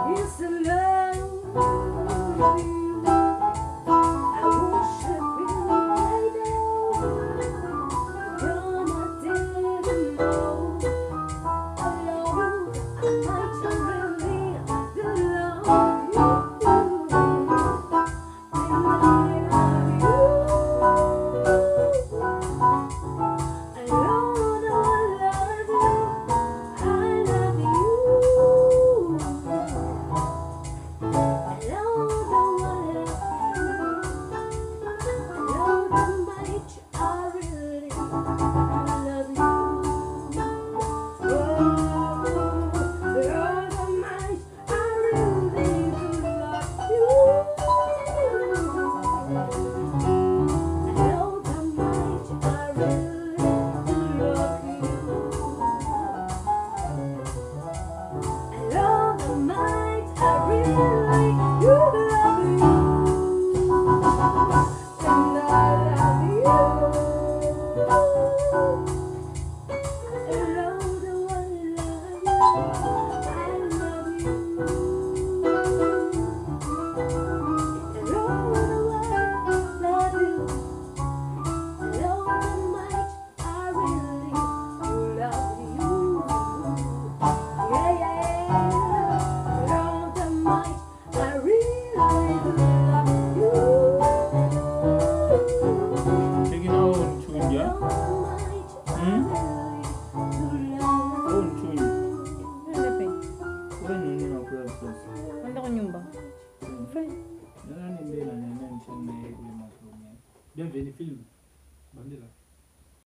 It's the love you. I worship you right now. You're not dead know. I love you. I might really love you. And I love you. I love you. I love you. I love the one I love the might I really love you. Oh, love the might I really love you. I love the might I really love you. I love the might I really love you. And I love you. I love the one I love you. I love the one love you. I love the might I really love you. Yeah, yeah. I love the might I really love you. Taking our own tune, I yeah? love the might I really love Own tune. Ano pa? When you know, process. Handa ko nyumba. Friend. Bienvenue film. Bandela.